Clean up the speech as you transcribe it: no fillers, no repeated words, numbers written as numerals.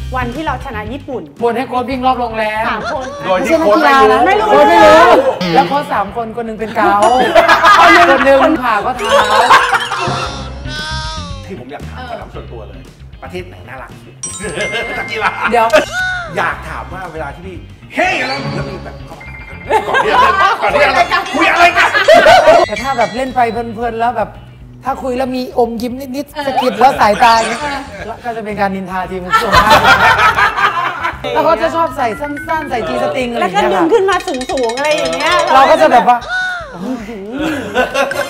วันที่เราชนะญี่ปุ่นบนให้โค้ชวิ่งรอบโรงแรม 3 คนโดยที่โค้ชไม่รู้แล้วโค้ช3 คนคนนึงเป็นเกาคนนึงผ่าก็เท้าที่ผมอยากถามคำถามส่วนตัวเลยประเทศไหนน่ารักสุดนักกีฬาเดี๋ยวอยากถามว่าเวลาที่พี่เฮ้ยแล้วมีแบบก่อนที่จะคุยอะไรกันแต่ถ้าแบบเล่นไปเพลินๆแล้วแบบถ้าคุยแล้วมีอมยิ้มนิดๆสะกิดแล้วสายตาก็จะเป็นการนินทาทีมส่วนมากแล้วเขาจะชอบใส่สั้นๆใส่จีสติงอะไรอย่างเงี้ยแล้วก็ดึงขึ้นมาสูงๆอะไรอย่างเงี้ยเราก็จะแบบว่า